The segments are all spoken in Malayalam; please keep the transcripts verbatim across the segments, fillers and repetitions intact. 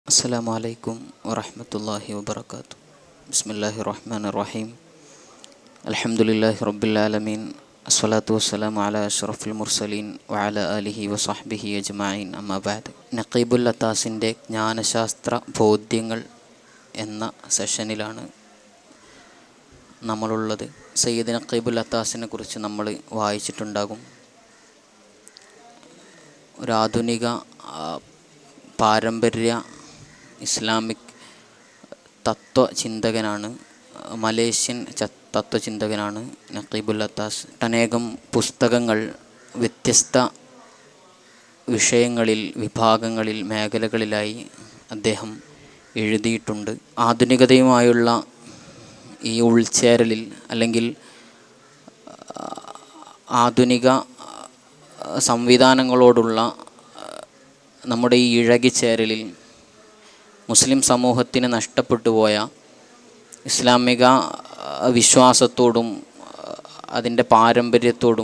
അസ്സലാമു അലൈക്കും വറഹ്മത്തുള്ളാഹി വബറകാതുഹു. ബിസ്മില്ലാഹിർ റഹ്മാനിർ റഹീം. അൽഹംദുലില്ലാഹി റബ്ബിൽ ആലമീൻ. അസ്സലാത്തു വസ്സലാമു അലാ അഷ്റഫിൽ മുർസലീൻ വഅലാ ആലിഹി വസഹ്ബിഹി അജ്മഈൻ. അമ്മാ ബഅദ്. നഖീബുൽ അത്താസിൻ്റെ ജ്ഞാനശാസ്ത്ര ബോധ്യങ്ങൾ എന്ന സെഷനിലാണ് നമ്മളുള്ളത്. സയ്യിദ് നഖീബുൽ അത്താസിനെ കുറിച്ച് നമ്മൾ വായിച്ചിട്ടുണ്ടാകും. ഒരാധുനിക പാരമ്പര്യ ഇസ്ലാമിക് തത്വചിന്തകനാണ്, മലേഷ്യൻ തത്വചിന്തകനാണ് നഖീബുൽ അത്താസ്. അനേകം പുസ്തകങ്ങൾ വ്യത്യസ്ത വിഷയങ്ങളിൽ, വിഭാഗങ്ങളിൽ, മേഖലകളിലായി അദ്ദേഹം എഴുതിയിട്ടുണ്ട്. ആധുനികതയുമായുള്ള ഈ ഉൾച്ചേരലിൽ അല്ലെങ്കിൽ ആധുനിക സംവിധാനങ്ങളോടുള്ള നമ്മുടെ ഈ ഇഴകിച്ചേരലിൽ മുസ്ലിം സമൂഹത്തിന് നഷ്ടപ്പെട്ടു പോയ ഇസ്ലാമിക വിശ്വാസത്തോടും അതിൻ്റെ പാരമ്പര്യത്തോടും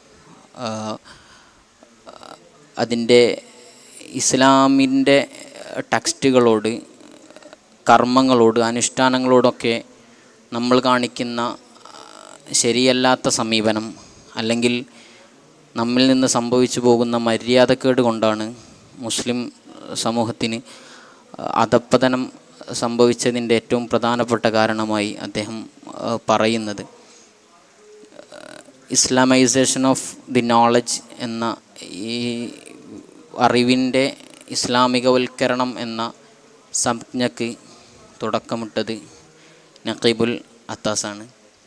അതിൻ്റെ ഇസ്ലാമിൻ്റെ ടെക്സ്റ്റുകളോട്, കർമ്മങ്ങളോട്, അനുഷ്ഠാനങ്ങളോടൊക്കെ നമ്മൾ കാണിക്കുന്ന ശരിയല്ലാത്ത സമീപനം അല്ലെങ്കിൽ നമ്മിൽ നിന്ന് സംഭവിച്ചു പോകുന്ന മര്യാദക്കേട് കൊണ്ടാണ് മുസ്ലിം സമൂഹത്തിന് അധപ്പതനം സംഭവിച്ചതിൻ്റെ ഏറ്റവും പ്രധാനപ്പെട്ട കാരണമായി അദ്ദേഹം പറയുന്നത് ഇസ്ലാമൈസേഷൻ ഓഫ് ദി നോളജ് എന്ന ഈ അറിവിൻ്റെ ഇസ്ലാമികവൽക്കരണം എന്ന സംജ്ഞയ്ക്ക് തുടക്കമിട്ടത് നഖീബുൽ അത്താസാണ്.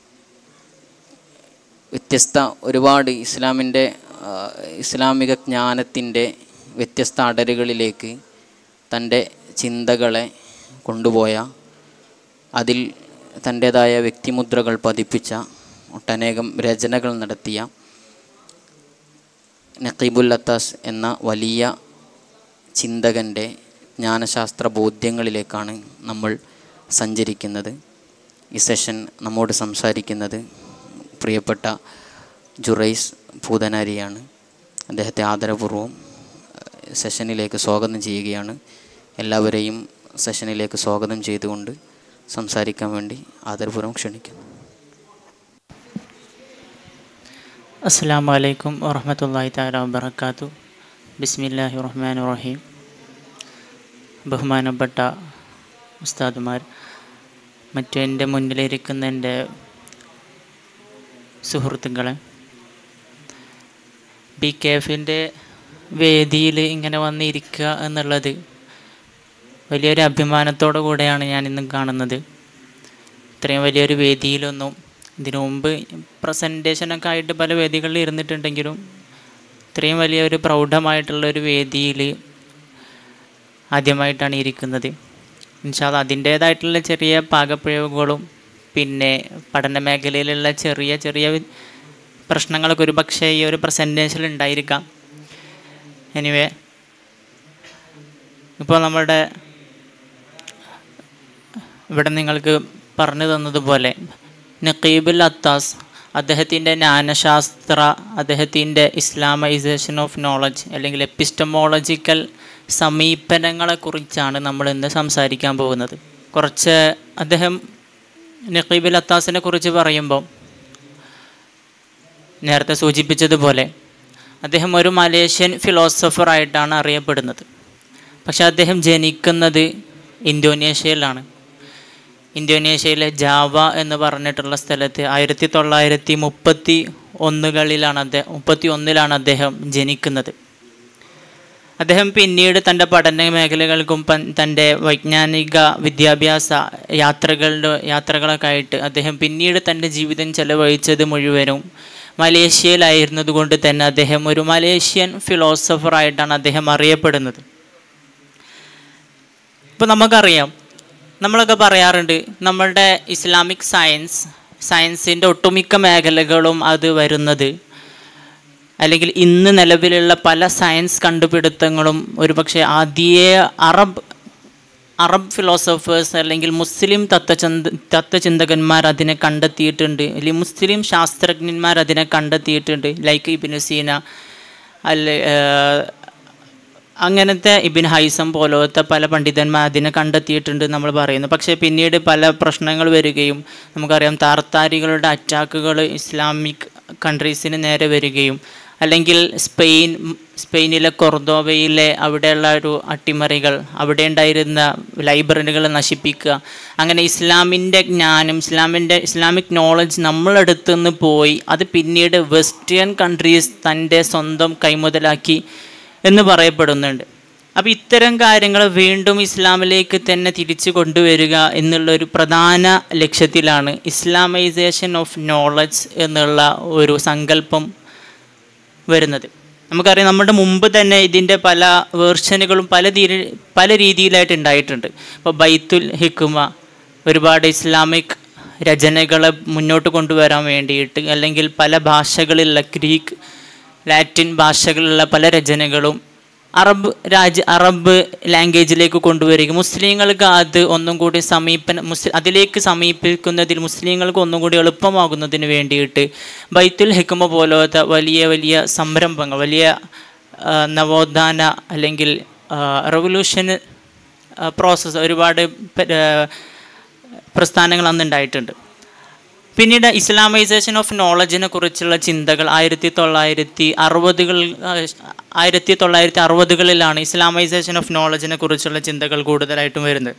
വ്യത്യസ്ത ഒരുപാട് ഇസ്ലാമിൻ്റെ ഇസ്ലാമിക ജ്ഞാനത്തിൻ്റെ വ്യത്യസ്ത അടരുകളിലേക്ക് തൻ്റെ ചിന്തകളെ കൊണ്ടുപോയ, അതിൽ തൻ്റേതായ വ്യക്തിമുദ്രകൾ പതിപ്പിച്ച, ഒട്ടനേകം രചനകൾ നടത്തിയ നഖീബുൽ അത്താസ് എന്ന വലിയ ചിന്തകൻ്റെ ജ്ഞാനശാസ്ത്ര ബോധ്യങ്ങളിലേക്കാണ് നമ്മൾ സഞ്ചരിക്കുന്നത്. ഈ സെഷൻ നമ്മോട് സംസാരിക്കുന്നത് പ്രിയപ്പെട്ട ജുറൈസ് പൂതനാരിയാണ്. അദ്ദേഹത്തെ ആദരപൂർവ്വം സെഷനിലേക്ക് സ്വാഗതം ചെയ്യുകയാണ്. എല്ലാവരെയും സെഷനിലേക്ക് സ്വാഗതം ചെയ്തുകൊണ്ട് സംസാരിക്കാൻ വേണ്ടി ആദരപൂർവ്വം ക്ഷണിക്കുന്നു. അസ്സലാമു അലൈക്കും വറഹ്മത്തുള്ളാഹി തആല വബറകാതുഹു. ബിസ്മില്ലാഹിർ റഹ്മാനിർ റഹീം. ബഹുമാനപ്പെട്ട ഉസ്താദുമാർ, മറ്റു എൻ്റെ മുന്നിലിരിക്കുന്ന എൻ്റെ സുഹൃത്തുക്കളെ, ബി കെ എഫിൻ്റെ വേദിയിൽ ഇങ്ങനെ വന്നിരിക്കുക എന്നുള്ളത് വലിയൊരു അഭിമാനത്തോടു കൂടെയാണ് ഞാൻ ഇന്ന് കാണുന്നത്. ഇത്രയും വലിയൊരു വേദിയിലൊന്നും ഇതിനു മുമ്പ് പ്രസൻറ്റേഷനൊക്കെ ആയിട്ട് പല വേദികളിൽ ഇരുന്നിട്ടുണ്ടെങ്കിലും ഇത്രയും വലിയൊരു പ്രൗഢമായിട്ടുള്ളൊരു വേദിയിൽ ആദ്യമായിട്ടാണ് ഇരിക്കുന്നത്. ഇൻഷാ അല്ലാഹ് അതിൻ്റേതായിട്ടുള്ള ചെറിയ പാകപ്പിഴവുകളും പിന്നെ പഠന മേഖലയിലുള്ള ചെറിയ ചെറിയ പ്രശ്നങ്ങളൊക്കെ ഒരു പക്ഷേ ഈ ഒരു പ്രസൻറ്റേഷനിൽ ഉണ്ടായിരിക്കാം. എനിവേ, ഇപ്പോൾ നമ്മുടെ ഇവിടെ നിങ്ങൾക്ക് പറഞ്ഞു തന്നതുപോലെ നഖീബുൽ അത്താസ് അദ്ദേഹത്തിൻ്റെ ജ്ഞാനശാസ്ത്ര, അദ്ദേഹത്തിൻ്റെ ഇസ്ലാമൈസേഷൻ ഓഫ് നോളജ് അല്ലെങ്കിൽ എപ്പിസ്റ്റമോളജിക്കൽ സമീപനങ്ങളെക്കുറിച്ചാണ് നമ്മൾ ഇന്ന് സംസാരിക്കാൻ പോകുന്നത്. കുറച്ച് അദ്ദേഹം നഖീബുൽ അത്താസിനെ കുറിച്ച് പറയുമ്പോൾ നേരത്തെ സൂചിപ്പിച്ചതുപോലെ അദ്ദേഹം ഒരു മലേഷ്യൻ ഫിലോസഫറായിട്ടാണ് അറിയപ്പെടുന്നത്. പക്ഷെ അദ്ദേഹം ജനിക്കുന്നത് ഇന്തോനേഷ്യയിലാണ്. ഇന്തോനേഷ്യയിലെ ജാവ എന്ന് പറഞ്ഞിട്ടുള്ള സ്ഥലത്ത് ആയിരത്തി തൊള്ളായിരത്തി മുപ്പത്തി ഒന്നുകളിലാണ് അദ്ദേഹം മുപ്പത്തി ഒന്നിലാണ് അദ്ദേഹം ജനിക്കുന്നത്. അദ്ദേഹം പിന്നീട് തൻ്റെ പഠന മേഖലകൾക്കും തൻ്റെ വൈജ്ഞാനിക വിദ്യാഭ്യാസ യാത്രകളുടെ യാത്രകളൊക്കെ ആയിട്ട് അദ്ദേഹം പിന്നീട് തൻ്റെ ജീവിതം ചെലവഴിച്ചത് മുഴുവനും മലേഷ്യയിലായിരുന്നത് കൊണ്ട് തന്നെ അദ്ദേഹം ഒരു മലേഷ്യൻ ഫിലോസഫറായിട്ടാണ് അദ്ദേഹം അറിയപ്പെടുന്നത്. ഇപ്പോൾ നമുക്കറിയാം, നമ്മളൊക്കെ പറയാറുണ്ട് നമ്മളുടെ ഇസ്ലാമിക് സയൻസ് സയൻസിൻ്റെ ഒട്ടുമിക്ക മേഖലകളും അത് വരുന്നത്, അല്ലെങ്കിൽ ഇന്ന് നിലവിലുള്ള പല സയൻസ് കണ്ടുപിടുത്തങ്ങളും ഒരുപക്ഷെ ആദ്യേ അറബ് അറബ് ഫിലോസഫേഴ്സ് അല്ലെങ്കിൽ മുസ്ലിം തത്വചിന്ത തത്വചിന്തകന്മാർ അതിനെ കണ്ടെത്തിയിട്ടുണ്ട്, അല്ലെങ്കിൽ മുസ്ലിം ശാസ്ത്രജ്ഞന്മാർ അതിനെ കണ്ടെത്തിയിട്ടുണ്ട്. ലൈക്ക് ഇബ്നു സീന, അല്ലെ അങ്ങനത്തെ ഇബ്നു ഹൈസം പോലത്തെ പല പണ്ഡിതന്മാർ അതിനെ കണ്ടെത്തിയിട്ടുണ്ട് നമ്മൾ പറയുന്നു. പക്ഷേ പിന്നീട് പല പ്രശ്നങ്ങൾ വരികയും നമുക്കറിയാം താർത്താരികളുടെ അറ്റാക്കുകൾ ഇസ്ലാമിക് കൺട്രീസിന് നേരെ വരികയും അല്ലെങ്കിൽ സ്പെയിൻ സ്പെയിനിലെ കൊർദോവയിലെ അവിടെയുള്ള ഒരു അട്ടിമറികൾ, അവിടെ ഉണ്ടായിരുന്ന ലൈബ്രറികൾ നശിപ്പിക്കുക, അങ്ങനെ ഇസ്ലാമിൻ്റെ ജ്ഞാനം ഇസ്ലാമിൻ്റെ ഇസ്ലാമിക് നോളജ് നമ്മളടുത്തു നിന്ന് പോയി അത് പിന്നീട് വെസ്റ്റേൺ കൺട്രീസ് തൻ്റെ സ്വന്തം കൈമുതലാക്കി എന്ന് പറയപ്പെടുന്നുണ്ട്. അപ്പോൾ ഇത്തരം കാര്യങ്ങൾ വീണ്ടും ഇസ്ലാമിലേക്ക് തന്നെ തിരിച്ചു കൊണ്ടുവരിക എന്നുള്ളൊരു പ്രധാന ലക്ഷ്യത്തിലാണ് ഇസ്ലാമൈസേഷൻ ഓഫ് നോളജ് എന്നുള്ള ഒരു സങ്കല്പം വരുന്നത്. നമുക്കറിയാം നമ്മുടെ മുമ്പ് തന്നെ ഇതിൻ്റെ പല വേർഷനുകളും പല തീര പല രീതിയിലായിട്ട് ഉണ്ടായിട്ടുണ്ട്. ഇപ്പോൾ ബൈത്തുൽ ഹിക്മ ഒരുപാട് ഇസ്ലാമിക് രചനകളെ മുന്നോട്ട് കൊണ്ടുവരാൻ വേണ്ടിയിട്ട്, അല്ലെങ്കിൽ പല ഭാഷകളിലുള്ള ഗ്രീക്ക് ലാറ്റിൻ ഭാഷകളിലുള്ള പല രചനകളും അറബ് രാജ്യ അറബ് ലാംഗ്വേജിലേക്ക് കൊണ്ടുവരിക, മുസ്ലിങ്ങൾക്ക് അത് ഒന്നും കൂടി സമീപന മുസ്ലിം അതിലേക്ക് സമീപിക്കുന്നതിൽ മുസ്ലിങ്ങൾക്ക് ഒന്നും കൂടി എളുപ്പമാകുന്നതിന് വേണ്ടിയിട്ട് ബൈത്തുൽ ഹിക്മ പോലത്തെ വലിയ വലിയ സംരംഭങ്ങൾ, വലിയ നവോത്ഥാന അല്ലെങ്കിൽ റവല്യൂഷൻ പ്രോസസ്സ് ഒരുപാട് പ്രസ്ഥാനങ്ങൾ അന്നുണ്ടായിട്ടുണ്ട്. പിന്നീട് ഇസ്ലാമൈസേഷൻ ഓഫ് നോളജിനെ കുറിച്ചുള്ള ചിന്തകൾ ആയിരത്തി തൊള്ളായിരത്തി അറുപതുകളിൽ ആയിരത്തി തൊള്ളായിരത്തി അറുപതുകളിലാണ് ഇസ്ലാമൈസേഷൻ ഓഫ് നോളജിനെ കുറിച്ചുള്ള ചിന്തകൾ കൂടുതലായിട്ടും വരുന്നത്.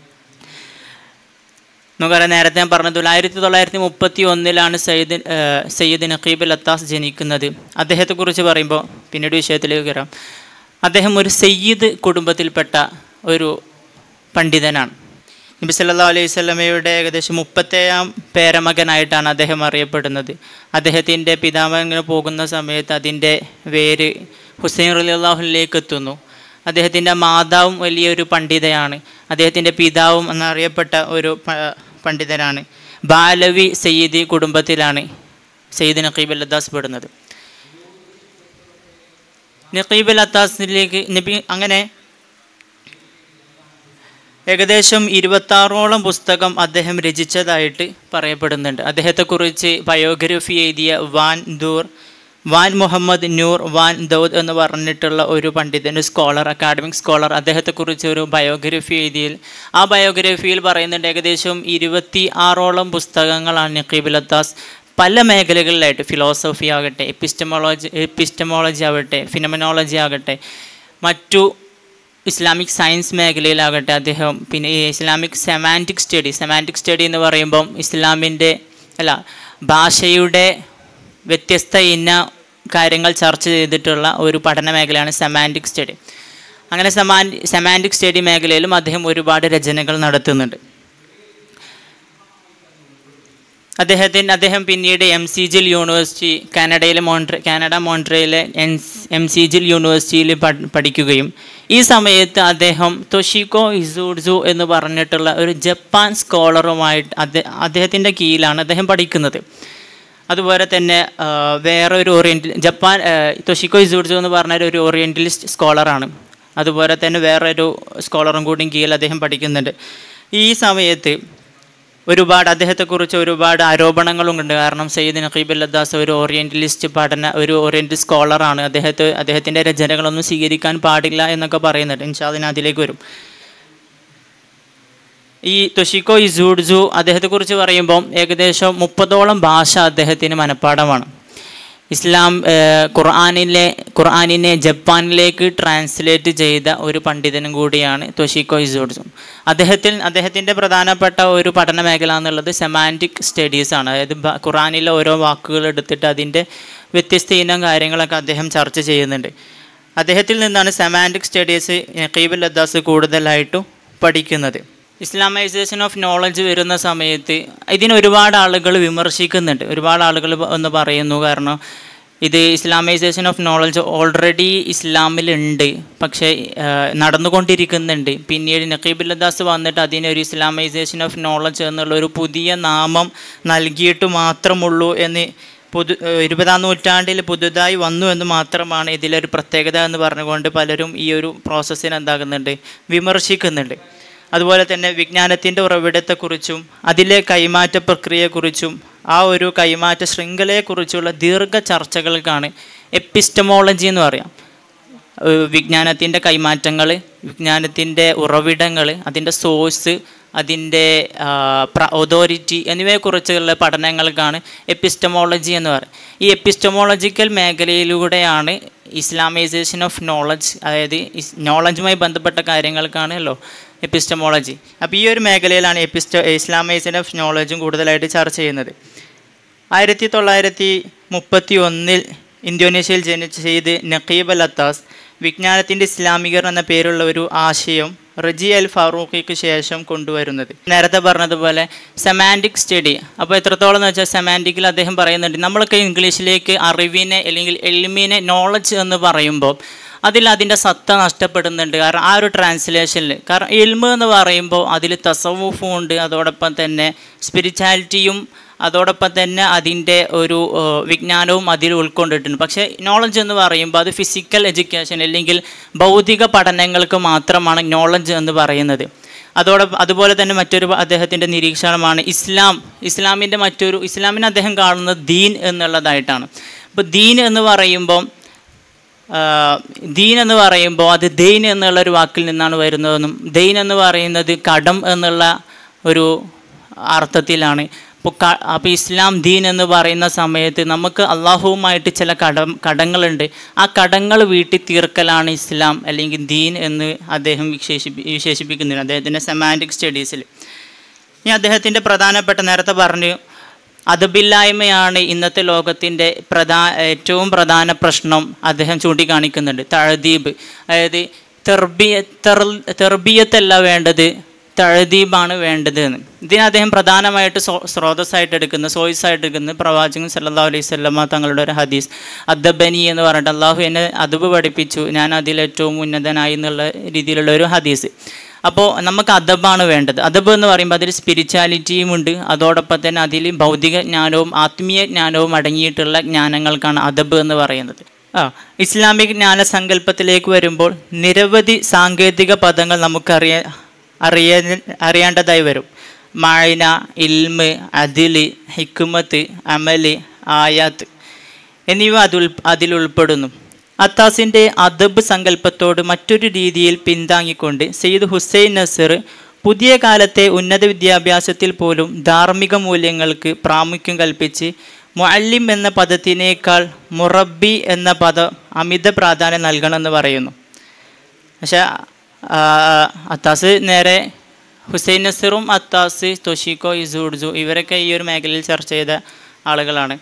നമുക്കറിയാം, നേരത്തെ ഞാൻ പറഞ്ഞതുപോലെ ആയിരത്തി തൊള്ളായിരത്തി മുപ്പത്തി ഒന്നിലാണ് സയ്യിദ് സയ്യിദ് നഖീബ് അൽ അത്താസ് ജനിക്കുന്നത്. അദ്ദേഹത്തെക്കുറിച്ച് പറയുമ്പോൾ പിന്നീട് വിഷയത്തിലേക്ക് വരാം. അദ്ദേഹം ഒരു സയ്യിദ് കുടുംബത്തിൽപ്പെട്ട ഒരു പണ്ഡിതനാണ്. നബി സല്ലല്ലാഹു അലൈഹി വസല്ലമയുടെ ഏകദേശം മുപ്പത്തേഴാം പേരമകനായിട്ടാണ് അദ്ദേഹം അറിയപ്പെടുന്നത്. അദ്ദേഹത്തിൻ്റെ പിതാമകന് പോകുന്ന സമയത്ത് അതിൻ്റെ വേര് ഹുസൈൻ റളിയല്ലാഹുവിലേക്ക് എത്തുന്നു. അദ്ദേഹത്തിൻ്റെ മാതാവും വലിയൊരു പണ്ഡിതയാണ്. അദ്ദേഹത്തിൻ്റെ പിതാവും എന്നറിയപ്പെട്ട ഒരു പണ്ഡിതനാണ്. ബാലവി സയ്യിദി കുടുംബത്തിലാണ് സയ്യിദ് നഖീബ് അൽ അത്താസ് പെടുന്നത്. നഖീബ് അൽ അത്താസിലേക്ക് നബി അങ്ങനെ ഏകദേശം ഇരുപത്താറോളം പുസ്തകം അദ്ദേഹം രചിച്ചതായിട്ട് പറയപ്പെടുന്നുണ്ട്. അദ്ദേഹത്തെക്കുറിച്ച് ബയോഗ്രഫി എഴുതിയ വാൻ ദൂർ Wan Muhammad Nor Wan Daud എന്ന് പറഞ്ഞിട്ടുള്ള ഒരു പണ്ഡിതൻ, സ്കോളർ, അക്കാഡമിക് സ്കോളർ, അദ്ദേഹത്തെക്കുറിച്ച് ഒരു ബയോഗ്രഫി എഴുതിയിൽ ആ ബയോഗ്രഫിയിൽ പറയുന്നുണ്ട് ഏകദേശം ഇരുപത്തി ആറോളം പുസ്തകങ്ങളാണ് നഖീബ് അൽ അത്താസ് പല മേഖലകളിലായിട്ട്, ഫിലോസഫി ആകട്ടെ, എപ്പിസ്റ്റമോളജി എപ്പിസ്റ്റമോളജി ആകട്ടെ, ഫിനോമിനോളജി ആകട്ടെ, മറ്റു ഇസ്ലാമിക് സയൻസ് മേഖലയിലാകട്ടെ അദ്ദേഹം, പിന്നെ ഈ Islamic semantic study semantic study എന്ന് പറയുമ്പം ഇസ്ലാമിൻ്റെ അല്ല ഭാഷയുടെ വ്യത്യസ്ത ഇന്ന കാര്യങ്ങൾ ചർച്ച ചെയ്തിട്ടുള്ള ഒരു പഠന മേഖലയാണ് സെമാൻറ്റിക് സ്റ്റഡി. അങ്ങനെ സെമാൻ സെമാൻറ്റിക് സ്റ്റഡി മേഖലയിലും അദ്ദേഹം ഒരുപാട് രചനകൾ നടത്തുന്നുണ്ട്. അദ്ദേഹത്തിന് അദ്ദേഹം പിന്നീട് എം സി ജിൽ യൂണിവേഴ്സിറ്റി, കാനഡയിലെ മോൺട്രെ കാനഡ മോൺട്രയിലെ എൻ എം സി ജിൽ യൂണിവേഴ്സിറ്റിയിൽ പഠിക്കുകയും ഈ സമയത്ത് അദ്ദേഹം തൊഷിക്കോ ഇസൂഡ്സു എന്ന് പറഞ്ഞിട്ടുള്ള ഒരു ജപ്പാൻ സ്കോളറുമായിട്ട് അദ്ദേഹം അദ്ദേഹത്തിൻ്റെ കീഴിലാണ് അദ്ദേഹം പഠിക്കുന്നത്. അതുപോലെ തന്നെ വേറെ ഒരു ഓറിയൻ്റൽ ജപ്പാൻ തൊഷിക്കോ ഇസൂഡ്സു എന്ന് പറഞ്ഞ ഒരു ഓറിയൻ്റലിസ്റ്റ് സ്കോളറാണ്. അതുപോലെ തന്നെ വേറൊരു സ്കോളറും കൂടി കീഴിൽ അദ്ദേഹം പഠിക്കുന്നുണ്ട്. ഈ സമയത്ത് ഒരുപാട് അദ്ദേഹത്തെക്കുറിച്ച് ഒരുപാട് ആരോപണങ്ങളും ഉണ്ട്. കാരണം സയ്യിദ് നഖീബ് അൽ അത്താസ് ഒരു ഓറിയൻ്റലിസ്റ്റ് പഠന ഒരു ഓറിയൻ്റൽ സ്കോളറാണ്. അദ്ദേഹത്തെ അദ്ദേഹത്തിൻ്റെ രചനകളൊന്നും സ്വീകരിക്കാൻ പാടില്ല എന്നൊക്കെ പറയുന്നുണ്ട്. ഇൻഷാ അല്ലാഹ് അതിലേക്ക് വരും. ഈ തൊഷിക്കോ ഇസൂഡ്സു അദ്ദേഹത്തെക്കുറിച്ച് പറയുമ്പം ഏകദേശം മുപ്പതോളം ഭാഷ അദ്ദേഹത്തിന് മനഃപ്പാഠമാണ്. ഇസ്ലാം ഖുർആനിലെ ഖുർആനിനെ ജപ്പാനിലേക്ക് ട്രാൻസ്ലേറ്റ് ചെയ്ത ഒരു പണ്ഡിതനും കൂടിയാണ് തൊഷിക്കോ ഇസൂഡ്സു. അദ്ദേഹത്തിൽ അദ്ദേഹത്തിൻ്റെ പ്രധാനപ്പെട്ട ഒരു പഠന മേഖല എന്നുള്ളത് സെമാൻറ്റിക് സ്റ്റഡീസാണ്. അതായത് ഖുർആനിലെ ഓരോ വാക്കുകൾ എടുത്തിട്ട് അതിൻ്റെ വ്യത്യസ്ത ഇനം കാര്യങ്ങളൊക്കെ അദ്ദേഹം ചർച്ച ചെയ്യുന്നുണ്ട്. അദ്ദേഹത്തിൽ നിന്നാണ് സെമാൻറ്റിക് സ്റ്റഡീസ് നഖീബ് അൽ അത്താസ് കൂടുതലായിട്ടും പഠിക്കുന്നത്. ഇസ്ലാമൈസേഷൻ ഓഫ് നോളജ് വരുന്ന സമയത്ത് ഇതിന് ഒരുപാട് ആളുകൾ വിമർശിക്കുന്നുണ്ട്. ഒരുപാട് ആളുകൾ എന്ന് പറയുന്നു കാരണം ഇത് ഇസ്ലാമൈസേഷൻ ഓഫ് നോളജ് ഓൾറെഡി ഇസ്ലാമിലുണ്ട്, പക്ഷേ നടന്നുകൊണ്ടിരിക്കുന്നുണ്ട്. പിന്നീട് നഖീബ് അൽ അത്താസ് വന്നിട്ട് അതിനൊരു ഇസ്ലാമൈസേഷൻ ഓഫ് നോളജ് എന്നുള്ളൊരു പുതിയ നാമം നൽകിയിട്ട് മാത്രമുള്ളൂ എന്ന് പുതു ഇരുപതാം നൂറ്റാണ്ടിൽ പുതുതായി വന്നു എന്ന് മാത്രമാണ് ഇതിലൊരു പ്രത്യേകത എന്ന് പറഞ്ഞുകൊണ്ട് പലരും ഈ ഒരു പ്രോസസ്സിനെ എന്താകുന്നുണ്ട്, വിമർശിക്കുന്നുണ്ട്. അതുപോലെ തന്നെ വിജ്ഞാനത്തിൻ്റെ ഉറവിടത്തെക്കുറിച്ചും അതിലെ കൈമാറ്റ പ്രക്രിയയെക്കുറിച്ചും ആ ഒരു കൈമാറ്റ ശൃംഖലയെക്കുറിച്ചുള്ള ദീർഘ ചർച്ചകൾക്കാണ് എപ്പിസ്റ്റമോളജി എന്ന് പറയാം. വിജ്ഞാനത്തിൻ്റെ കൈമാറ്റങ്ങൾ, വിജ്ഞാനത്തിൻ്റെ ഉറവിടങ്ങൾ, അതിൻ്റെ സോഴ്സ്, അതിൻ്റെ അതോറിറ്റി എന്നിവയെക്കുറിച്ചുള്ള പഠനങ്ങൾക്കാണ് എപ്പിസ്റ്റമോളജി എന്ന് പറയുന്നത്. ഈ എപ്പിസ്റ്റമോളജിക്കൽ മേഖലയിലൂടെയാണ് ഇസ്ലാമൈസേഷൻ ഓഫ് നോളജ്, അതായത് നോളജുമായി ബന്ധപ്പെട്ട കാര്യങ്ങൾക്കാണല്ലോ എപ്പിസ്റ്റമോളജി. അപ്പോൾ ഈ ഒരു മേഖലയിലാണ് എപ്പിസ്റ്റ ഇസ്ലാമൈസേഷൻ ഓഫ് നോളജും കൂടുതലായിട്ട് ചർച്ച ചെയ്യുന്നത്. ആയിരത്തി തൊള്ളായിരത്തി മുപ്പത്തി ഒന്നിൽ ഇന്തോനേഷ്യയിൽ ജനിച്ച സെയ്ദ് നഖീബ് അൽ അത്താസ് വിജ്ഞാനത്തിൻ്റെ ഇസ്ലാമീകരണം എന്ന പേരുള്ള ഒരു ആശയം റജി അൽ ഫാറൂഖിക്ക് ശേഷം കൊണ്ടുവരുന്നത്. നേരത്തെ പറഞ്ഞതുപോലെ സെമാൻറ്റിക് സ്റ്റഡി. അപ്പോൾ എത്രത്തോളം എന്ന് വെച്ചാൽ സെമാൻറ്റിക്കിൽ അദ്ദേഹം പറയുന്നുണ്ട്, നമ്മളൊക്കെ ഇംഗ്ലീഷിലേക്ക് അറിവിനെ അല്ലെങ്കിൽ എൽമിനെ നോളജ് എന്ന് പറയുമ്പോൾ അതിൽ അതിൻ്റെ സത്ത നഷ്ടപ്പെടുന്നുണ്ട്. കാരണം ആ ഒരു ട്രാൻസ്ലേഷനിൽ, കാരണം എൽമ് എന്ന് പറയുമ്പോൾ അതിൽ തസവുഫും ഉണ്ട്, അതോടൊപ്പം തന്നെ സ്പിരിച്വാലിറ്റിയും അതോടൊപ്പം തന്നെ അതിൻ്റെ ഒരു വിജ്ഞാനവും അതിൽ ഉൾക്കൊണ്ടിട്ടുണ്ട്. പക്ഷേ നോളജ് എന്ന് പറയുമ്പോൾ അത് ഫിസിക്കൽ എഡ്യൂക്കേഷൻ അല്ലെങ്കിൽ ഭൗതിക പഠനങ്ങൾക്ക് മാത്രമാണ് നോളജ് എന്ന് പറയുന്നത്. അതോടൊപ്പം അതുപോലെ തന്നെ മറ്റൊരു അദ്ദേഹത്തിൻ്റെ നിരീക്ഷണമാണ് ഇസ്ലാം. ഇസ്ലാമിൻ്റെ മറ്റൊരു ഇസ്ലാമിനെ അദ്ദേഹം കാണുന്നത് ദീൻ എന്നുള്ളതായിട്ടാണ്. അപ്പോൾ ദീൻ എന്ന് പറയുമ്പോൾ ദീൻ എന്ന് പറയുമ്പോൾ അത് ദൈൻ എന്നുള്ളൊരു വാക്കിൽ നിന്നാണ് വരുന്നതെന്നും ദൈൻ എന്ന് പറയുന്നത് കടം എന്നുള്ള ഒരു അർത്ഥത്തിലാണ്. അപ്പോൾ ക അപ്പോൾ ഇസ്ലാം ദീൻ എന്ന് പറയുന്ന സമയത്ത് നമുക്ക് അള്ളാഹുവുമായിട്ട് ചില കടം കടങ്ങളുണ്ട്. ആ കടങ്ങൾ വീട്ടി തീർക്കലാണ് ഇസ്ലാം അല്ലെങ്കിൽ ദീൻ എന്ന് അദ്ദേഹം വിശേഷിപ്പി വിശേഷിപ്പിക്കുന്നുണ്ട് അദ്ദേഹത്തിൻ്റെ സെമാൻറ്റിക് സ്റ്റഡീസിൽ. ഇനി അദ്ദേഹത്തിൻ്റെ പ്രധാനപ്പെട്ട, നേരത്തെ പറഞ്ഞു, അദബില്ലായ്മയാണ് ഇന്നത്തെ ലോകത്തിൻ്റെ പ്രധാ ഏറ്റവും പ്രധാന പ്രശ്നം അദ്ദേഹം ചൂണ്ടിക്കാണിക്കുന്നുണ്ട്. തഅദീബ്, അതായത് തെർബിയ തെർ തെർബിയത്തല്ല വേണ്ടത്, തഅദീബാണ് വേണ്ടത് എന്ന്. ഇതിന് അദ്ദേഹം പ്രധാനമായിട്ട് സോ സ്രോതസ്സായിട്ട് എടുക്കുന്നത് സോയിസായിട്ട് എടുക്കുന്നത് പ്രവാചകൻ സല്ലല്ലാഹു അലൈഹി വസല്ലമ തങ്ങളുടെ ഒരു ഹദീസ്, അദ്ദബനി എന്ന് പറഞ്ഞിട്ട് അള്ളാഹു എന്നെ അദബ് പഠിപ്പിച്ചു, ഞാൻ അതിലേറ്റവും ഉന്നതനായി എന്നുള്ള രീതിയിലുള്ള ഒരു ഹദീസ്. അപ്പോൾ നമുക്ക് അദബാണ് വേണ്ടത്. അദബ് എന്ന് പറയുമ്പോൾ അതിൽ സ്പിരിച്വാലിറ്റിയും ഉണ്ട്, അതോടൊപ്പം തന്നെ അതിൽ ഭൗതിക ജ്ഞാനവും ആത്മീയ ജ്ഞാനവും അടങ്ങിയിട്ടുള്ള ജ്ഞാനങ്ങൾക്കാണ് അദബ് എന്ന് പറയുന്നത്. ആ ഇസ്ലാമിക് ജ്ഞാനസങ്കല്പത്തിലേക്ക് വരുമ്പോൾ നിരവധി സാങ്കേതിക പദങ്ങൾ നമുക്കറിയാ അറിയാ അറിയേണ്ടതായി വരും. മഅന, ഇൽമ്, അദില്, ഹിക്മത്ത്, അമല്, ആയാത്ത് എന്നിവ അതിൽ അതിൽ ഉൾപ്പെടുന്നു. അത്താസിൻ്റെ അദബ് സങ്കല്പത്തോട് മറ്റൊരു രീതിയിൽ പിന്താങ്ങിക്കൊണ്ട് സെയ്ദ് ഹുസൈൻ നസർ പുതിയ കാലത്തെ ഉന്നത വിദ്യാഭ്യാസത്തിൽ പോലും ധാർമ്മിക മൂല്യങ്ങൾക്ക് പ്രാമുഖ്യം കൽപ്പിച്ച് മുഅല്ലിം എന്ന പദത്തിനേക്കാൾ മുറബി എന്ന പദം അമിത പ്രാധാന്യം നൽകണമെന്ന് പറയുന്നു. പക്ഷേ അത്താസ് നേരെ ഹുസൈൻ നസറും അത്താസ്, തൊഷിക്കോ, ഇസൂഡ്സു ഇവരൊക്കെ ഈ ഒരു മേഖലയിൽ ചർച്ച ചെയ്ത ആളുകളാണ്.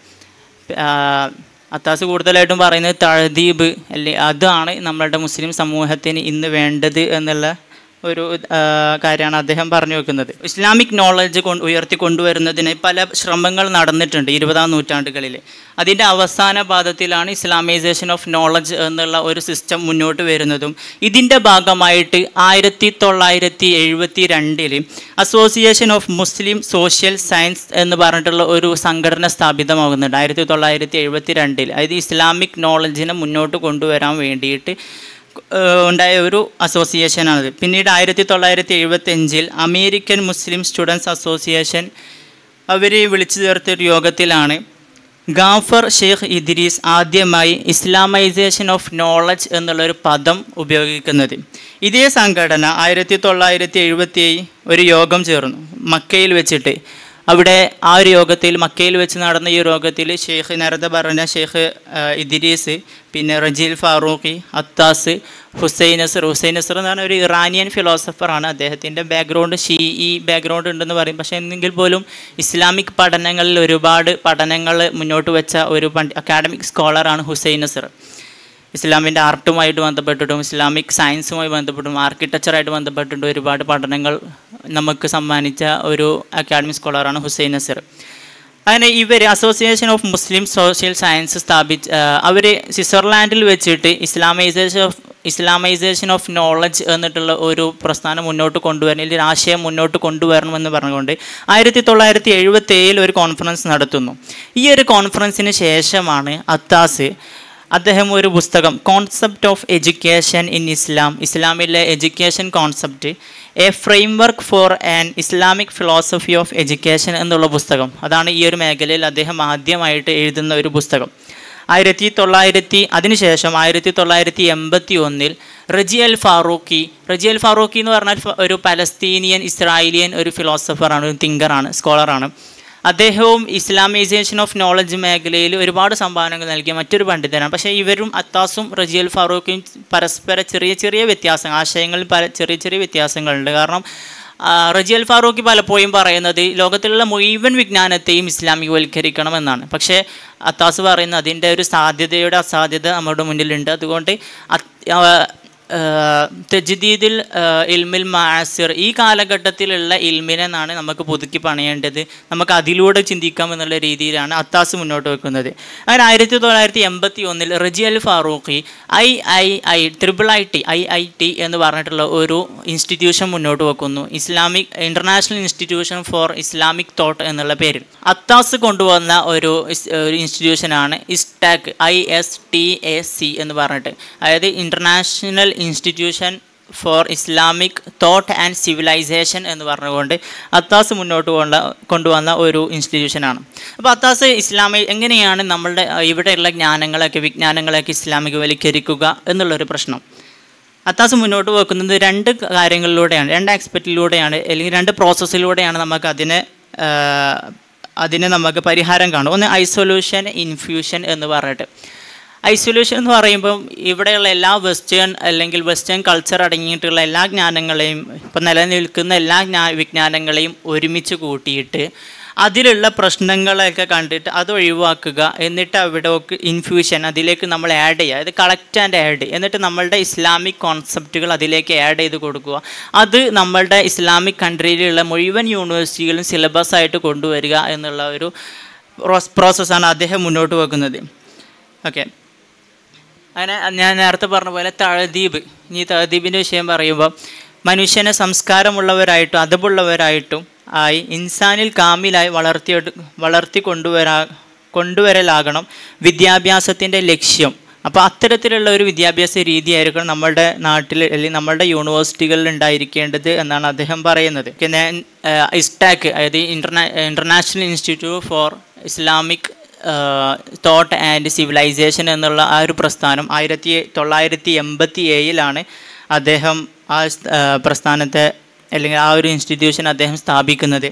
അത്താസ് കൂടുതലായിട്ടും പറയുന്നത് തഅദീബ് അല്ലെ, അതാണ് നമ്മളുടെ മുസ്ലിം സമൂഹത്തിന് ഇന്ന് വേണ്ടത് എന്നുള്ള ഒരു കാര്യമാണ് അദ്ദേഹം പറഞ്ഞു വെക്കുന്നത്. ഇസ്ലാമിക് നോളജ് കൊണ്ട് ഉയർത്തി കൊണ്ടുവരുന്നതിന് പല ശ്രമങ്ങൾ നടന്നിട്ടുണ്ട് ഇരുപതാം നൂറ്റാണ്ടുകളിൽ. അതിൻ്റെ അവസാന പാദത്തിലാണ് ഇസ്ലാമൈസേഷൻ ഓഫ് നോളജ് എന്നുള്ള ഒരു സിസ്റ്റം മുന്നോട്ട് വരുന്നതും. ഇതിൻ്റെ ഭാഗമായിട്ട് ആയിരത്തി തൊള്ളായിരത്തി എഴുപത്തി രണ്ടിൽ association of Muslim social science എന്ന് പറഞ്ഞിട്ടുള്ള ഒരു സംഘടന സ്ഥാപിതമാകുന്നുണ്ട്. ആയിരത്തി തൊള്ളായിരത്തി എഴുപത്തി രണ്ടിൽ അതായത് ഇസ്ലാമിക് നോളജിനെ മുന്നോട്ട് കൊണ്ടുവരാൻ വേണ്ടിയിട്ട് ഉണ്ടായ ഒരു അസോസിയേഷനാണത്. പിന്നീട് ആയിരത്തി തൊള്ളായിരത്തി എഴുപത്തി അഞ്ചിൽ അമേരിക്കൻ മുസ്ലിം സ്റ്റുഡൻസ് അസോസിയേഷൻ അവർ വിളിച്ചു ചേർത്തൊരു യോഗത്തിലാണ് ഗാഫർ ഷെയ്ഖ് ഇദ്രീസ് ആദ്യമായി ഇസ്ലാമൈസേഷൻ ഓഫ് നോളജ് എന്നുള്ളൊരു പദം ഉപയോഗിക്കുന്നത്. ഇതേ സംഘടന ആയിരത്തി തൊള്ളായിരത്തി എഴുപത്തി ഒരു യോഗം ചേർന്നു മക്കയിൽ വെച്ചിട്ട്. അവിടെ ആ ഒരു യോഗത്തിൽ, മക്കയിൽ വെച്ച് നടന്ന ഈ യോഗത്തിൽ ഷെയ്ഖ് നേരത്തെ പറഞ്ഞ ഷെയ്ഖ് ഇദ്രീസ്, പിന്നെ റജീൽ ഫാറൂഖി, അത്താസ്, ഹുസൈൻ നസർ. ഹുസൈൻ നസർ എന്ന് പറഞ്ഞ ഒരു ഇറാനിയൻ ഫിലോസഫറാണ്. അദ്ദേഹത്തിൻ്റെ ബാക്ക്ഗ്രൗണ്ട് ഷീഇ ബാക്ക്ഗ്രൗണ്ട് ഉണ്ടെന്ന് പറയും. പക്ഷേ എന്നെങ്കിൽ പോലും ഇസ്ലാമിക് പഠനങ്ങളിൽ ഒരുപാട് പഠനങ്ങൾ മുന്നോട്ട് വെച്ച ഒരു അക്കാഡമിക് സ്കോളറാണ് ഹുസൈൻ നസർ. ഇസ്ലാമിൻ്റെ ആർട്ടുമായിട്ട് ബന്ധപ്പെട്ടിട്ടും ഇസ്ലാമിക് സയൻസുമായി ബന്ധപ്പെട്ടും ആർക്കിടെക്ചറായിട്ട് ബന്ധപ്പെട്ടിട്ടും ഒരുപാട് പഠനങ്ങൾ നമുക്ക് സമ്മാനിച്ച ഒരു അക്കാഡമിക് സ്കോളറാണ് ഹുസൈൻ നസർ. അങ്ങനെ ഇവർ association of Muslim social science സ്ഥാപിച്ച് അവർ സ്വിറ്റ്സർലാൻഡിൽ വെച്ചിട്ട് Islamisation of Islamisation of knowledge എന്നിട്ടുള്ള ഒരു പ്രസ്ഥാനം മുന്നോട്ട് കൊണ്ടുവരണം, അല്ലെങ്കിൽ ആശയം മുന്നോട്ട് കൊണ്ടുവരണമെന്ന് പറഞ്ഞുകൊണ്ട് ആയിരത്തി തൊള്ളായിരത്തി എഴുപത്തി ഏഴിൽ ഒരു കോൺഫറൻസ് നടത്തുന്നു. ഈ ഒരു കോൺഫറൻസിന് ശേഷമാണ് അത്താസ് അദ്ദേഹം ഒരു പുസ്തകം concept of education in Islam, ഇസ്ലാമിലെ education concept, a framework for an Islamic philosophy of education എന്നുള്ള പുസ്തകം, അതാണ് ഈ ഒരു മേഖലയിൽ അദ്ദേഹം ആദ്യമായിട്ട് എഴുതുന്ന ഒരു പുസ്തകം. ആയിരത്തി തൊള്ളായിരത്തി അതിനുശേഷം ആയിരത്തി തൊള്ളായിരത്തി എൺപത്തി ഒന്നിൽ Raji al Farooqui Reji al Farooqui എന്ന് പറഞ്ഞാൽ ഒരു പലസ്തീനിയൻ ഇസ്രായേലിയൻ ഒരു ഫിലോസഫറാണ്, ഒരു തിങ്കറാണ്, സ്കോളറാണ്. അദ്ദേഹവും ഇസ്ലാമൈസേഷൻ ഓഫ് നോളജ് മേഖലയിൽ ഒരുപാട് സംഭാവനകൾ നൽകിയ മറ്റൊരു പണ്ഡിതനാണ്. പക്ഷേ ഇവരും അത്താസും റജി അൽ ഫാറൂഖിയും പരസ്പര ചെറിയ ചെറിയ വ്യത്യാസങ്ങൾ, ആശയങ്ങളിൽ പല ചെറിയ ചെറിയ വ്യത്യാസങ്ങളുണ്ട്. കാരണം റജി അൽ ഫാറൂഖി പലപ്പോഴും പറയുന്നത് ലോകത്തിലുള്ള മുഴുവൻ വിജ്ഞാനത്തെയും ഇസ്ലാമികവൽക്കരിക്കണം എന്നാണ്. പക്ഷേ അത്താസ് പറയുന്നത് അതിൻ്റെ ഒരു സാധ്യതയുടെ അസാധ്യത നമ്മുടെ മുന്നിലുണ്ട്. അതുകൊണ്ട് തജ്ദീദുൽ ഇൽമിൽ മാസിർ, ഈ കാലഘട്ടത്തിലുള്ള ഇൽമിനെന്നാണ് നമുക്ക് പുതുക്കി പണിയേണ്ടത്, നമുക്ക് അതിലൂടെ ചിന്തിക്കാം എന്നുള്ള രീതിയിലാണ് അത്താസ് മുന്നോട്ട് വെക്കുന്നത്. അങ്ങനെ ആയിരത്തി തൊള്ളായിരത്തി എൺപത്തി ഒന്നിൽ Raji al Faruqi I I I triple I T I I T എന്ന് പറഞ്ഞിട്ടുള്ള ഒരു ഇൻസ്റ്റിറ്റ്യൂഷൻ മുന്നോട്ട് വെക്കുന്നു, Islamic international institution for Islamic thought എന്നുള്ള പേരിൽ. അത്താസ് കൊണ്ടുവന്ന ഒരു ഒരു ഇൻസ്റ്റിറ്റ്യൂഷനാണ് ISTAC, I S T A C എന്ന് പറഞ്ഞിട്ട്, അതായത് international institution for Islamic thought and civilisation എന്ന് പറഞ്ഞുകൊണ്ട് അത്താസ് മുന്നോട്ട് കൊണ്ട കൊണ്ടുവന്ന ഒരു ഇൻസ്റ്റിറ്റ്യൂഷനാണ്. അപ്പോൾ അത്താസ് ഇസ്ലാമി എങ്ങനെയാണ് നമ്മളുടെ ഇവിടെയുള്ള ജ്ഞാനങ്ങളൊക്കെ വിജ്ഞാനങ്ങളൊക്കെ ഇസ്ലാമികവൽക്കരിക്കുക എന്നുള്ളൊരു പ്രശ്നം അത്താസ് മുന്നോട്ട് വെക്കുന്നത് രണ്ട് കാര്യങ്ങളിലൂടെയാണ്, രണ്ട് ആസ്പെക്റ്റിലൂടെയാണ്, അല്ലെങ്കിൽ രണ്ട് പ്രോസസ്സിലൂടെയാണ് നമുക്ക് അതിനെ അതിന് നമുക്ക് പരിഹാരം കാണും. ഒന്ന് ഐസൊല്യൂഷൻ, ഇൻഫ്യൂഷൻ എന്ന് പറഞ്ഞിട്ട്. ഐസൊല്യൂഷൻ എന്ന് പറയുമ്പം ഇവിടെയുള്ള എല്ലാ വെസ്റ്റേൺ അല്ലെങ്കിൽ വെസ്റ്റേൺ കൾച്ചർ അടങ്ങിയിട്ടുള്ള എല്ലാ ജ്ഞാനങ്ങളെയും, ഇപ്പം നിലനിൽക്കുന്ന എല്ലാ ജ്ഞാ വിജ്ഞാനങ്ങളെയും ഒരുമിച്ച് കൂട്ടിയിട്ട് അതിലുള്ള പ്രശ്നങ്ങളൊക്കെ കണ്ടിട്ട് അത് ഒഴിവാക്കുക. എന്നിട്ട് അവിടെ ഇൻഫ്യൂഷൻ, അതിലേക്ക് നമ്മൾ ആഡ് ചെയ്യുക, അതായത് കളക്ട് ആൻഡ് ആഡ്, എന്നിട്ട് നമ്മളുടെ ഇസ്ലാമിക് കോൺസെപ്റ്റുകൾ അതിലേക്ക് ആഡ് ചെയ്ത് കൊടുക്കുക. അത് നമ്മളുടെ ഇസ്ലാമിക് കൺട്രിയിലുള്ള മുഴുവൻ യൂണിവേഴ്സിറ്റികളും സിലബസ് ആയിട്ട് കൊണ്ടുവരിക എന്നുള്ള ഒരു പ്രോസസ്സാണ് അദ്ദേഹം മുന്നോട്ട് വെക്കുന്നത്. ഓക്കെ, അങ്ങനെ ഞാൻ നേരത്തെ പറഞ്ഞ പോലെ തഹദീബ്, ഇനി തഹദീബിൻ്റെ വിഷയം പറയുമ്പോൾ മനുഷ്യനെ സംസ്കാരമുള്ളവരായിട്ടും അതബുള്ളവരായിട്ടും ആയി ഇൻസാനിൽ കാമിലായി വളർത്തിയെടു വളർത്തി കൊണ്ടുവരാ കൊണ്ടുവരലാകണം വിദ്യാഭ്യാസത്തിൻ്റെ ലക്ഷ്യം. അപ്പോൾ അത്തരത്തിലുള്ള ഒരു വിദ്യാഭ്യാസ രീതിയായിരിക്കണം നമ്മളുടെ നാട്ടിൽ അല്ലെങ്കിൽ നമ്മളുടെ യൂണിവേഴ്സിറ്റികളിൽ ഉണ്ടായിരിക്കേണ്ടത് എന്നാണ് അദ്ദേഹം പറയുന്നത്. പിന്നെ ഇസ്ടാക്ക്, അതായത് ഇൻ്റർനാ international institute for Islamic thought and civilisation എന്നുള്ള ആ ഒരു പ്രസ്ഥാനം ആയിരത്തി തൊള്ളായിരത്തി എൺപത്തി ഏഴിലാണ് അദ്ദേഹം ആ പ്രസ്ഥാനത്തെ അല്ലെങ്കിൽ ആ ഒരു ഇൻസ്റ്റിറ്റ്യൂഷൻ അദ്ദേഹം സ്ഥാപിക്കുന്നത്.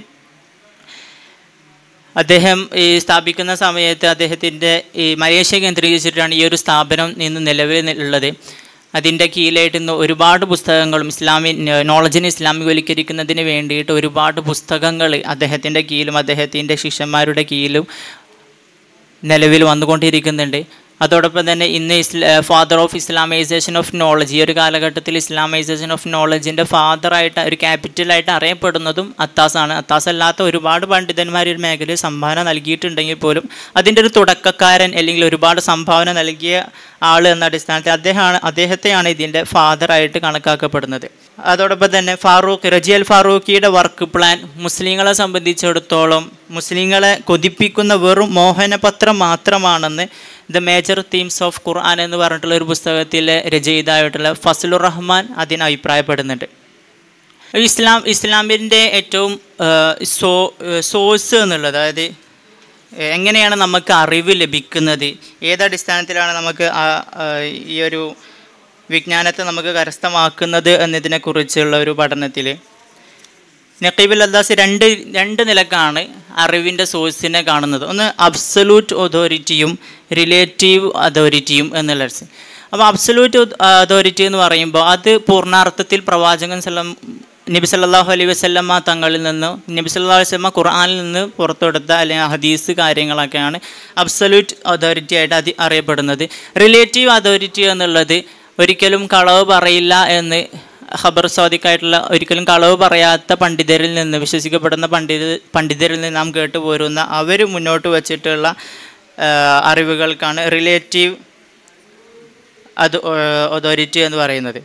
അദ്ദേഹം ഈ സ്ഥാപിക്കുന്ന സമയത്ത് അദ്ദേഹത്തിൻ്റെ ഈ മലേഷ്യ കേന്ദ്രീകരിച്ചിട്ടാണ് ഈ ഒരു സ്ഥാപനം ഇന്ന് നിലവിൽ ഉള്ളത്. അതിൻ്റെ കീഴിലായിട്ട് ഇന്ന് ഒരുപാട് പുസ്തകങ്ങളും ഇസ്ലാമി നോളജിനെ ഇസ്ലാമികവൽക്കരിക്കുന്നതിന് വേണ്ടിയിട്ട് ഒരുപാട് പുസ്തകങ്ങൾ അദ്ദേഹത്തിൻ്റെ കീഴിലും അദ്ദേഹത്തിൻ്റെ ശിഷ്യന്മാരുടെ കീഴിലും നിലവിൽ വന്നുകൊണ്ടിരിക്കുന്നുണ്ട്. അതോടൊപ്പം തന്നെ ഇന്ന് ഇസ്ലാ father of Islamisation of knowledge, ഈ ഒരു കാലഘട്ടത്തിൽ ഇസ്ലാമൈസേഷൻ ഓഫ് നോളജിൻ്റെ ഫാദറായിട്ട് ഒരു ക്യാപിറ്റലായിട്ട് അറിയപ്പെടുന്നതും അത്താസാണ്. അത്താസ് അല്ലാത്ത ഒരുപാട് പണ്ഡിതന്മാർ ഈ മേഖലയിൽ സംഭാവന നൽകിയിട്ടുണ്ടെങ്കിൽ പോലും അതിൻ്റെ ഒരു തുടക്കക്കാരൻ അല്ലെങ്കിൽ ഒരുപാട് സംഭാവന നൽകിയ ആൾ എന്ന അടിസ്ഥാനത്തിൽ അദ്ദേഹമാണ് അദ്ദേഹത്തെയാണ് ഇതിൻ്റെ ഫാദറായിട്ട് കണക്കാക്കപ്പെടുന്നത്. അതോടൊപ്പം തന്നെ ഫാറൂഖ് റജി അൽ ഫാറൂഖിയുടെ വർക്ക് പ്ലാൻ മുസ്ലിങ്ങളെ സംബന്ധിച്ചിടത്തോളം മുസ്ലിങ്ങളെ കൊതിപ്പിക്കുന്ന വെറും മോഹനപത്രം മാത്രമാണെന്ന് the major themes of Quran എന്ന് പറഞ്ഞിട്ടുള്ള ഒരു പുസ്തകത്തിലെ രചയിതായിട്ടുള്ള ഫസലുർ റഹ്മാൻ അതിന് അഭിപ്രായപ്പെടുന്നുണ്ട്. ഇസ്ലാം ഇസ്ലാമിൻ്റെ ഏറ്റവും സോ സോഴ്സ് എന്നുള്ളത്, അതായത് എങ്ങനെയാണ് നമുക്ക് അറിവ് ലഭിക്കുന്നത്, ഏതടിസ്ഥാനത്തിലാണ് നമുക്ക് ഈ ഒരു വിജ്ഞാനത്തെ നമുക്ക് കരസ്ഥമാക്കുന്നത് എന്നതിനെക്കുറിച്ചുള്ള ഒരു പഠനത്തിൽ നഖീബുൽ അദ്ദാസ് രണ്ട് രണ്ട് നിലക്കാണ് അറിവിൻ്റെ സോഴ്സിനെ കാണുന്നത്. ഒന്ന് അബ്സലൂട്ട് അതോറിറ്റിയും റിലേറ്റീവ് അതോറിറ്റിയും എന്നുള്ളത്. അപ്പോൾ അബ്സലൂട്ട് അതോറിറ്റി എന്ന് പറയുമ്പോൾ അത് പൂർണ്ണാർത്ഥത്തിൽ പ്രവാചകൻ സല്ലം നബി സല്ലല്ലാഹു അലൈഹി വസല്ലമ തങ്ങളിൽ നിന്ന് നബി സല്ലല്ലാഹു അലൈഹി വസല്ലമ ഖുർആനിൽ നിന്ന് പുറത്തെടുത്ത അല്ലെങ്കിൽ ഹദീസ് കാര്യങ്ങളൊക്കെയാണ് അബ്സലൂട്ട് അതോറിറ്റി ആയിട്ട് അത് അറിയപ്പെടുന്നത്. റിലേറ്റീവ് അതോറിറ്റി എന്നുള്ളത് ഒരിക്കലും കളവ് പറയില്ല എന്ന് ഖബർ സ്വാദിഖായിട്ടുള്ള ഒരിക്കലും കളവ് പറയാത്ത പണ്ഡിതരിൽ നിന്ന് വിശ്വസിക്കപ്പെടുന്ന പണ്ഡിത പണ്ഡിതരിൽ നിന്ന് നാം കേട്ടുപോരുന്ന അവർ മുന്നോട്ട് വച്ചിട്ടുള്ള അറിവുകൾക്കാണ് റിലേറ്റീവ് അത് അതോറിറ്റി എന്ന് പറയുന്നത്.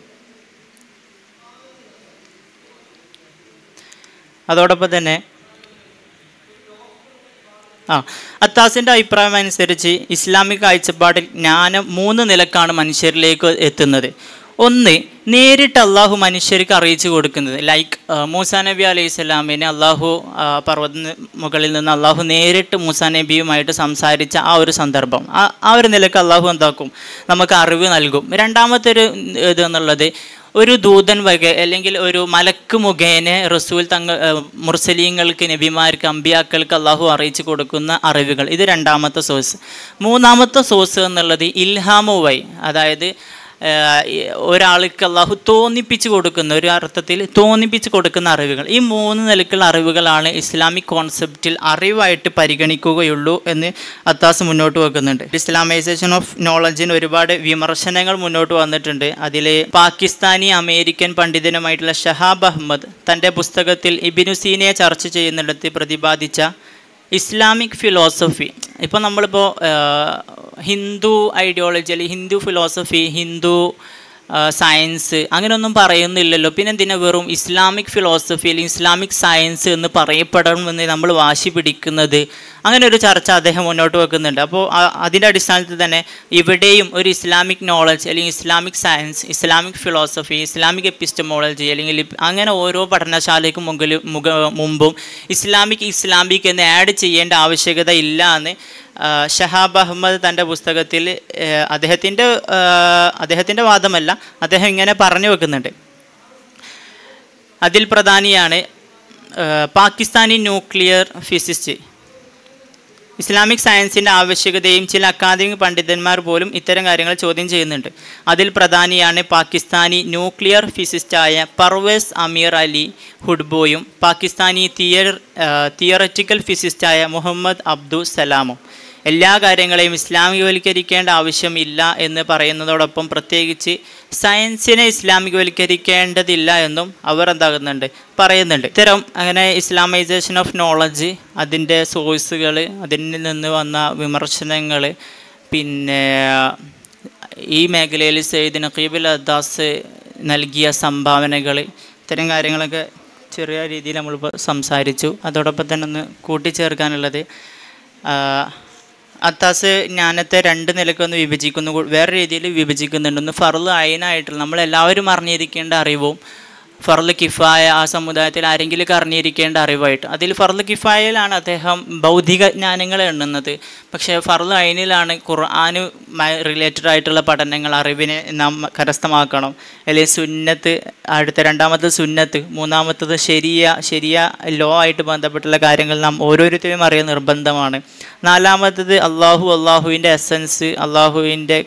അതോടൊപ്പം തന്നെ ആ അത്താസിൻ്റെ അഭിപ്രായം അനുസരിച്ച് ഇസ്ലാമിക കാഴ്ചപ്പാടിൽ ജ്ഞാനം മൂന്ന് നിലക്കാണ് മനുഷ്യരിലേക്ക് എത്തുന്നത്. ഒന്ന്, നേരിട്ട് അള്ളാഹു മനുഷ്യർക്ക് അറിയിച്ചു കൊടുക്കുന്നത്. ലൈക്ക് മൂസാ നബി അലൈഹി സ്വലാമിനെ അള്ളാഹു പർവ്വത മുകളിൽ നിന്ന് അള്ളാഹു നേരിട്ട് മൂസാ നബിയുമായിട്ട് സംസാരിച്ച ആ ഒരു സന്ദർഭം, ആ ആ ഒരു നിലക്ക് അള്ളാഹു എന്താക്കും, നമുക്ക് അറിവ് നൽകും. രണ്ടാമത്തെ ഒരു ഇത് എന്നുള്ളത് ഒരു ദൂതൻ വക അല്ലെങ്കിൽ ഒരു മലക്ക് മുഖേന റസൂൽ തങ്ങൾ മുർസലീങ്ങൾക്ക്, നബിമാർക്ക്, അമ്പിയാക്കൾക്ക് അള്ളാഹു അറിയിച്ചു കൊടുക്കുന്ന അറിവുകൾ. ഇത് രണ്ടാമത്തെ സോഴ്സ്. മൂന്നാമത്തെ സോഴ്സ് എന്നുള്ളത് ഇൽഹാമു വൈ, അതായത് ഒരാൾക്ക് അള്ളാഹു തോന്നിപ്പിച്ച് കൊടുക്കുന്ന, ഒരു അർത്ഥത്തിൽ തോന്നിപ്പിച്ച് കൊടുക്കുന്ന അറിവുകൾ. ഈ മൂന്ന് നിലക്കുള്ള അറിവുകളാണ് ഇസ്ലാമിക് കോൺസെപ്റ്റിൽ അറിവായിട്ട് പരിഗണിക്കുകയുള്ളൂ എന്ന് അത്താസ് മുന്നോട്ട് വെക്കുന്നുണ്ട്. ഇസ്ലാമൈസേഷൻ ഓഫ് നോളജിന് ഒരുപാട് വിമർശനങ്ങൾ മുന്നോട്ട് വന്നിട്ടുണ്ട്. അതിൽ പാകിസ്ഥാനി അമേരിക്കൻ പണ്ഡിതനുമായിട്ടുള്ള ഷഹാബ് അഹമ്മദ് തൻ്റെ പുസ്തകത്തിൽ ഇബ്നു സീനയെ ചർച്ച ചെയ്യുന്നിടത്ത് പ്രതിപാദിച്ച ഇസ്ലാമിക് ഫിലോസഫി, ഇപ്പോൾ നമ്മളിപ്പോൾ ഹിന്ദു ഐഡിയോളജി അല്ലെങ്കിൽ ഹിന്ദു ഫിലോസഫി, ഹിന്ദു സയൻസ് അങ്ങനെയൊന്നും പറയുന്നില്ലല്ലോ, പിന്നെ എന്തിനാ വെറും ഇസ്ലാമിക് ഫിലോസഫി അല്ലെങ്കിൽ ഇസ്ലാമിക് സയൻസ് എന്ന് പറയപ്പെടണമെന്ന് നമ്മൾ വാശി പിടിക്കുന്നത്? അങ്ങനെ ഒരു ചർച്ച അദ്ദേഹം മുന്നോട്ട് വെക്കുന്നുണ്ട്. അപ്പോൾ അതിൻ്റെ അടിസ്ഥാനത്തിൽ തന്നെ ഇവിടെയും ഒരു ഇസ്ലാമിക് നോളജ് അല്ലെങ്കിൽ Islamic science, Islamic philosophy, Islamic epistemology അല്ലെങ്കിൽ അങ്ങനെ ഓരോ പഠനശാലയ്ക്കും മുമ്പിൽ മുഖ മുമ്പും ഇസ്ലാമിക് ഇസ്ലാമിക് എന്ന് ആഡ് ചെയ്യേണ്ട ആവശ്യകത ഇല്ല എന്ന് ഷഹാബ് അഹമ്മദ് തൻ്റെ പുസ്തകത്തിൽ അദ്ദേഹത്തിൻ്റെ അദ്ദേഹത്തിൻ്റെ വാദമല്ല, അദ്ദേഹം ഇങ്ങനെ പറഞ്ഞു വെക്കുന്നുണ്ട്. അതിൽ പ്രധാനിയാണ് പാകിസ്ഥാനി ന്യൂക്ലിയർ ഫിസിസ്റ്റ്. ഇസ്ലാമിക് സയൻസിൻ്റെ ആവശ്യകതയും ചില അക്കാദമിക് പണ്ഡിതന്മാർ പോലും ഇത്തരം കാര്യങ്ങൾ ചോദ്യം ചെയ്യുന്നുണ്ട്. അതിൽ പ്രധാനിയാണ് പാകിസ്ഥാനി ന്യൂക്ലിയർ ഫിസിസ്റ്റായ പർവേസ് അമീർ അലി ഹുഡ്ബോയും പാകിസ്ഥാനി തിയർ തിയററ്റിക്കൽ ഫിസിസ്റ്റായ മുഹമ്മദ് അബ്ദു സലാമും. എല്ലാ കാര്യങ്ങളെയും ഇസ്ലാമികവൽക്കരിക്കേണ്ട ആവശ്യമില്ല എന്ന് പറയുന്നതോടൊപ്പം പ്രത്യേകിച്ച് സയൻസിനെ ഇസ്ലാമികവൽക്കരിക്കേണ്ടതില്ല എന്നും അവർ എന്താകുന്നുണ്ട്, പറയുന്നുണ്ട്. ഇത്തരം അങ്ങനെ ഇസ്ലാമൈസേഷൻ ഓഫ് നോളജ്, അതിൻ്റെ സോഴ്സുകൾ, അതിൽ നിന്ന് വന്ന വിമർശനങ്ങൾ, പിന്നെ ഈ മേഖലയിൽ സയ്യിദ് നഖീബുൽ അദ്ദാസ് നൽകിയ സംഭാവനകൾ, ഇത്തരം കാര്യങ്ങളൊക്കെ ചെറിയ രീതിയിൽ നമ്മളിപ്പോൾ സംസാരിച്ചു. അതോടൊപ്പം തന്നെ ഒന്ന് കൂട്ടിച്ചേർക്കാനുള്ളത്, അത്താസ് ജ്ഞാനത്തെ രണ്ട് നിലക്കൊന്ന് വിഭജിക്കുന്നു, വേറെ രീതിയിൽ വിഭജിക്കുന്നുണ്ട്. ഒന്ന് ഫർള് ഐനായിട്ടുള്ള നമ്മളെല്ലാവരും അറിഞ്ഞിരിക്കേണ്ട അറിവും ഫർള് കിഫായ ആ സമുദായത്തിൽ ആരെങ്കിലും അറിഞ്ഞിരിക്കേണ്ട അറിവായിട്ട്. അതിൽ ഫർള് കിഫായയിലാണ് അദ്ദേഹം ഭൗതിക ജ്ഞാനങ്ങൾ എണ്ണുന്നത്. പക്ഷേ ഫർള് ഐനിലാണ് ഖുർആന് റിലേറ്റഡ് ആയിട്ടുള്ള പഠനങ്ങൾ, അറിവിനെ നാം കരസ്ഥമാക്കണം. അല്ലെങ്കിൽ സുന്നത്ത്, അടുത്ത രണ്ടാമത്തത് സുന്നത്ത്, മൂന്നാമത്തത് ശരിയ ശരിയ ലോ ആയിട്ട് ബന്ധപ്പെട്ടുള്ള കാര്യങ്ങൾ നാം ഓരോരുത്തരും അറിയാൻ നിർബന്ധമാണ്. നാലാമത്തത് അള്ളാഹു, അള്ളാഹുവിൻ്റെ എസൻസ്, അള്ളാഹുവിൻ്റെ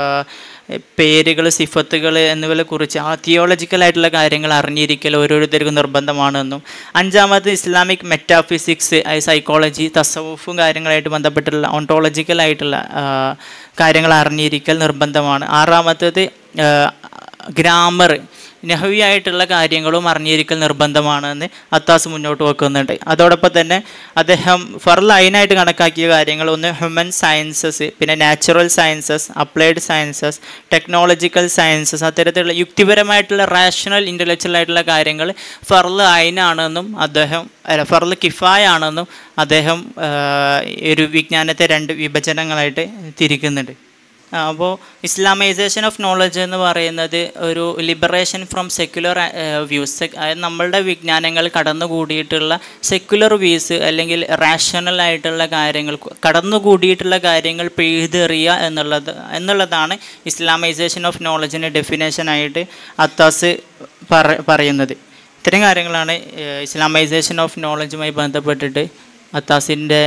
പേരുകൾ, സിഫത്തുകൾ എന്നിവയെ കുറിച്ച് ആ തിയോളജിക്കലായിട്ടുള്ള കാര്യങ്ങൾ അറിഞ്ഞിരിക്കൽ ഓരോരുത്തർക്കും നിർബന്ധമാണെന്നും. അഞ്ചാമത് ഇസ്ലാമിക് മെറ്റാഫിസിക്സ്, സൈക്കോളജി, തസവുഫും കാര്യങ്ങളായിട്ട് ബന്ധപ്പെട്ടുള്ള ഓണ്ടോളജിക്കലായിട്ടുള്ള കാര്യങ്ങൾ അറിഞ്ഞിരിക്കൽ നിർബന്ധമാണ്. ആറാമത്തത് ഗ്രാമർ, നഹവി ആയിട്ടുള്ള കാര്യങ്ങളും അറിഞ്ഞിരിക്കൽ നിർബന്ധമാണെന്ന് അത്താസ് മുന്നോട്ട് വെക്കുന്നുണ്ട്. അതോടൊപ്പം തന്നെ അദ്ദേഹം ഫർള് ഐനായിട്ട് കണക്കാക്കിയ കാര്യങ്ങൾ ഒന്ന് ഹ്യൂമൻ സയൻസസ്, പിന്നെ natural sciences, applied sciences, technological sciences, അത്തരത്തിലുള്ള യുക്തിപരമായിട്ടുള്ള റാഷണൽ ഇൻ്റലക്ച്വൽ ആയിട്ടുള്ള കാര്യങ്ങൾ ഫർള് ഐനാണെന്നും അദ്ദേഹം അല്ല ഫർള് കിഫായ ആണെന്നും അദ്ദേഹം ഒരു വിജ്ഞാനത്തെ രണ്ട് വിഭജനങ്ങളായിട്ട് തിരിക്കുന്നുണ്ട്. അപ്പോൾ ഇസ്ലാമൈസേഷൻ ഓഫ് നോളജ് എന്ന് പറയുന്നത് ഒരു ലിബറേഷൻ ഫ്രം സെക്യുലർ വ്യൂസ്, അതായത് നമ്മളുടെ വിജ്ഞാനങ്ങൾ കടന്നുകൂടിയിട്ടുള്ള സെക്യുലർ വ്യൂസ് അല്ലെങ്കിൽ റാഷണൽ ആയിട്ടുള്ള കാര്യങ്ങൾ, കടന്നുകൂടിയിട്ടുള്ള കാര്യങ്ങൾ പിഴുതെറിയുക എന്നുള്ളത് എന്നുള്ളതാണ് ഇസ്ലാമൈസേഷൻ ഓഫ് നോളജിൻ്റെ ഡെഫിനേഷനായിട്ട് അത്താസ് പറ പറയുന്നത്. ഇത്തരം കാര്യങ്ങളാണ് ഇസ്ലാമൈസേഷൻ ഓഫ് നോളജുമായി ബന്ധപ്പെട്ടിട്ട് അത്താസിൻ്റെ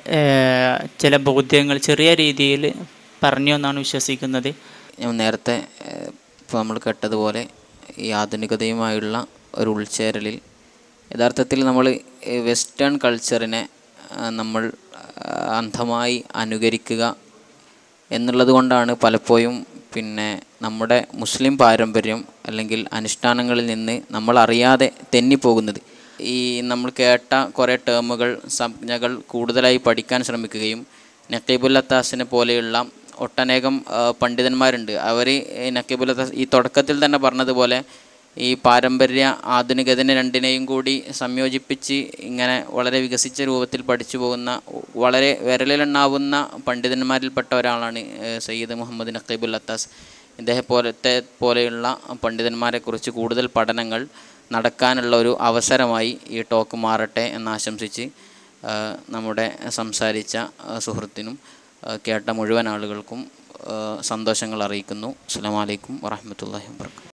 ചില ബോധ്യങ്ങൾ ചെറിയ രീതിയിൽ പറഞ്ഞു എന്നാണ് വിശ്വസിക്കുന്നത്. ഞാൻ നേരത്തെ ഇപ്പോൾ നമ്മൾ കേട്ടതുപോലെ ഈ ആധുനികതയുമായുള്ള ഒരു ഉൾച്ചേരലിൽ യഥാർത്ഥത്തിൽ നമ്മൾ വെസ്റ്റേൺ കൾച്ചറിനെ നമ്മൾ അന്ധമായി അനുകരിക്കുക എന്നുള്ളത് കൊണ്ടാണ് പലപ്പോഴും പിന്നെ നമ്മുടെ മുസ്ലിം പാരമ്പര്യം അല്ലെങ്കിൽ അനുഷ്ഠാനങ്ങളിൽ നിന്ന് നമ്മൾ അറിയാതെ തെന്നിപ്പോകുന്നത്. ഈ നമ്മൾ കേട്ട കുറേ ടേമുകൾ, സംജ്ഞകൾ കൂടുതലായി പഠിക്കാൻ ശ്രമിക്കുകയും നഖീബുൽ അത്താസിനെ പോലെയുള്ള ഒട്ടനേകം പണ്ഡിതന്മാരുണ്ട്. അവർ നഖീബുൽ അത്താസ് ഈ തുടക്കത്തിൽ തന്നെ പറഞ്ഞതുപോലെ ഈ പാരമ്പര്യ ആധുനികതനെ രണ്ടിനെയും കൂടി സംയോജിപ്പിച്ച് ഇങ്ങനെ വളരെ വികസിച്ച രൂപത്തിൽ പഠിച്ചു പോകുന്ന വളരെ വിരലിലെണ്ണാവുന്ന പണ്ഡിതന്മാരിൽപ്പെട്ട ഒരാളാണ് സയ്യിദ് മുഹമ്മദ് നഖീബുൽ അത്താസ്. ഇദ്ദേഹം പോലത്തെ പോലെയുള്ള പണ്ഡിതന്മാരെക്കുറിച്ച് കൂടുതൽ പഠനങ്ങൾ നടക്കാനുള്ള ഒരു അവസരമായി ഈ ടോക്ക് മാറട്ടെ എന്ന് ആശംസിച്ച് നമ്മുടെ സംസാരിച്ച സുഹൃത്തിനും കേട്ട മുഴുവൻ ആളുകൾക്കും സന്തോഷങ്ങൾ അറിയിക്കുന്നു. അസ്സലാമു അലൈക്കും വറഹ്മത്തുള്ളാഹി വബറകാതുഹു.